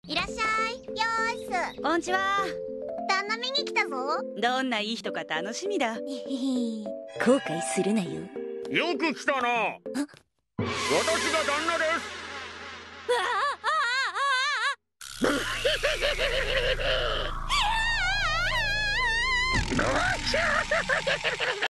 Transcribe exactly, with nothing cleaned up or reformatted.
いらっしゃい。よーいっす。 こんちは。 旦那見に来たぞ。 どんないい人か楽しみだ。 えへへ。 後悔するなよ。 よく来たな。私が旦那です。